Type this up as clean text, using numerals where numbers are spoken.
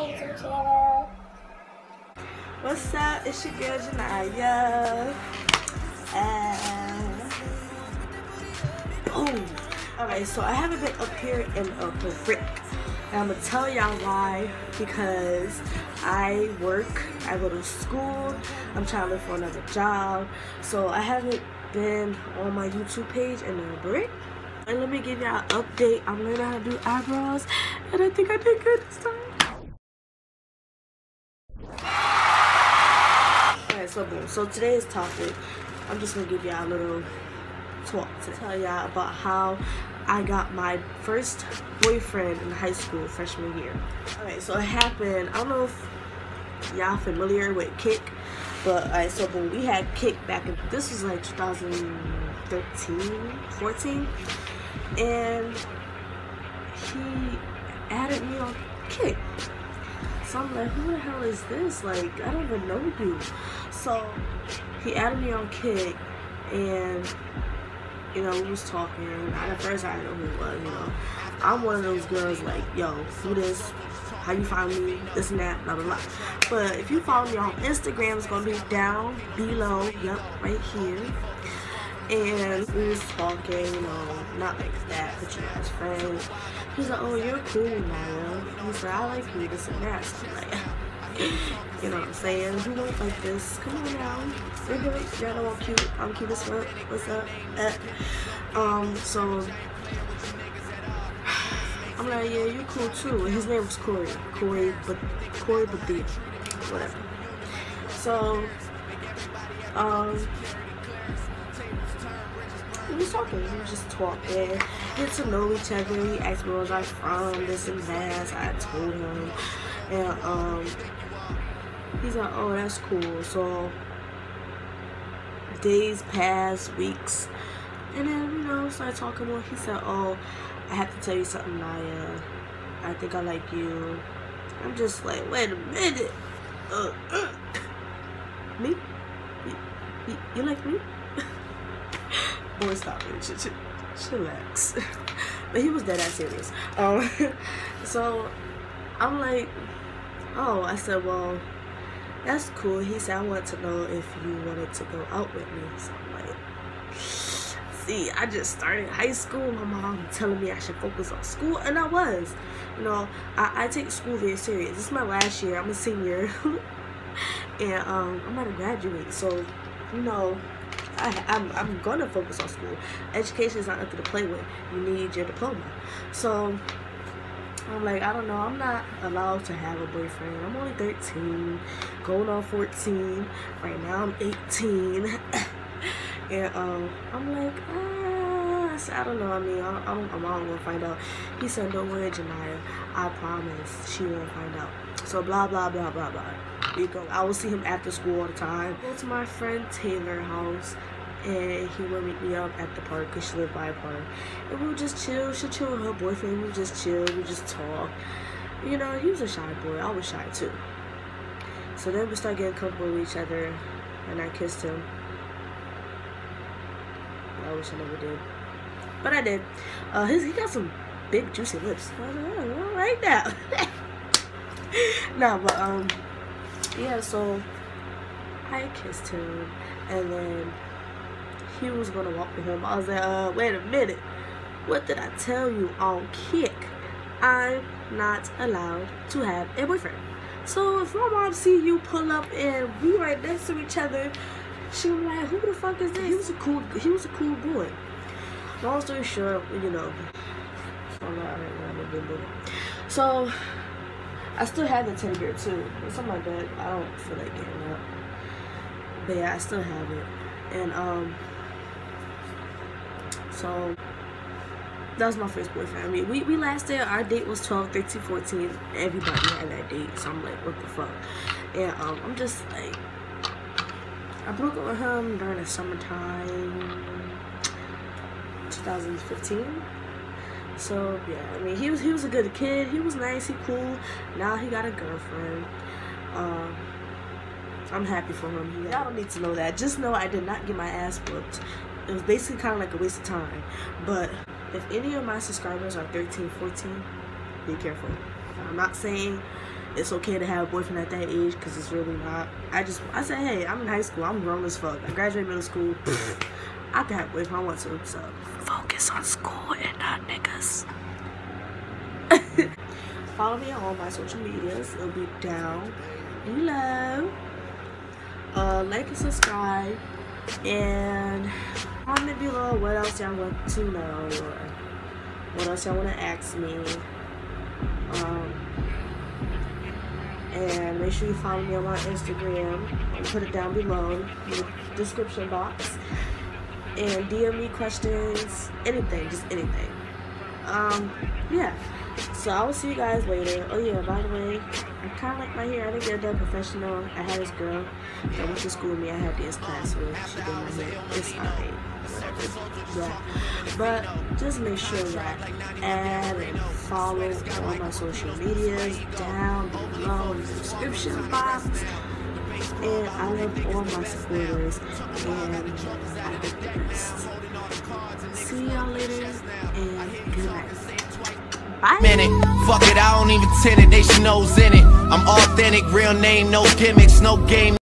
YouTube channel. What's up? It's your girl Janaya. And boom. Alright, so I haven't been up here in a brick. And I'm gonna tell y'all why. Because I work, I go to school, I'm trying to look for another job. So I haven't been on my YouTube page in a brick. And let me give y'all an update. I'm learning how to do eyebrows, and I think I did good this time. Alright, so boom. So today's topic, I'm just gonna give y'all a little talk to tell y'all about how I got my first boyfriend in high school freshman year. Alright, so it happened, I don't know if y'all familiar with Kik, but alright, so boom, we had Kik back in, this was like 2013, 14, and he added me on Kik. So I'm like, who the hell is this? Like, I don't even know you. So he added me on Kik, and you know, we was talking, and at first I didn't know who it was, you know. I'm one of those girls like, yo, do this, how you find me, this and that, blah, blah, blah. But if you follow me on Instagram, it's gonna be down below, yep, right here. And we was talking, you know, not like that, but you know, as friends. He's like, oh, you're cool, Naya. He said, I like you, this and that. So I'm like, you know what I'm saying? Who won't like this? Come on now. We're good. Y'all know I'm cute. I'm cute as fuck. What's up? So I'm like, yeah, you're cool too. And his name was Corey. Corey Badia. Whatever. So, we was talking, we were just talking, get to know each other. He asked me where was I from, this and that. So I told him, and he's like, oh, that's cool. So days passed, weeks, and then, you know, started talking more. He said, oh, I have to tell you something, Naya. I think I like you. I'm just like, wait a minute. Me? You like me? Boy, stop it. Chillax. But he was dead ass serious. So I'm like, oh, I said, well, that's cool. He said, I want to know if you wanted to go out with me. So I'm like, see, I just started high school. My mom telling me I should focus on school, and I was. You know, I take school very serious. This is my last year. I'm a senior. And I'm about to graduate. So, you know, I'm gonna focus on school. Education is not nothing to play with. You need your diploma. So I'm like, I don't know, I'm not allowed to have a boyfriend. I'm only 13, going on 14. Right now I'm 18. And I'm like, I said, I don't know. I mean, I'm gonna find out. He said, don't worry, Janaya, I promise she won't find out. So blah blah blah blah blah. We go. I will see him after school all the time. Go to my friend Taylor's house, and he would meet me up at the park because she lived by a park. And we would just chill. She'd chill with her boyfriend. We would just chill. We just talk. You know, he was a shy boy. I was shy too. So then we started getting comfortable with each other, and I kissed him. I wish I never did, but I did. He got some big juicy lips. I was like, oh, all right now. No, but yeah, so I kissed him, and then he was gonna walk me home. I was like, wait a minute, what did I tell you on Kik? I'm not allowed to have a boyfriend. So if my mom see you pull up and we right next to each other, she was like, who the fuck is this? He was a cool boy. Long story short, you know, so I still have the teddy bear too. It's on my bed. I don't feel like getting up. But yeah, I still have it. And so that was my first boyfriend. I mean, we lasted, our date was 12, 13, 14. Everybody had that date. So I'm like, what the fuck? And I'm just like, I broke up with him during the summertime, 2015. So yeah, I mean, he was a good kid. He was nice. He cool. Now he got a girlfriend. I'm happy for him. Y'all don't need to know that. Just know I did not get my ass whooped. It was basically kind of like a waste of time. But if any of my subscribers are 13, 14, be careful. I'm not saying it's okay to have a boyfriend at that age, because it's really not. I said, hey, I'm in high school, I'm grown as fuck. I graduated middle school. I can have a boyfriend I want to, so focus on school and not niggas. Follow me on all my social medias. It'll be down below. Like and subscribe, and comment below what else y'all want to know, or what else y'all want to ask me. And make sure you follow me on my Instagram. I'll put it down below in the description box. And DM me questions, anything, just anything. Yeah. So I will see you guys later. Oh yeah, by the way, I kind of like my hair. I didn't get it done professional. I had this girl that went to school with me. I had dance class with. She did my hair. It's alright. Yeah. But just make sure that add and follow all my social medias down below in the description box. And I love all my supporters, and I hope the best. See y'all later, and good night. Bye. Minute, fuck it, I don't even tend it, they should know's in it. I'm authentic, real name, no gimmicks, no game.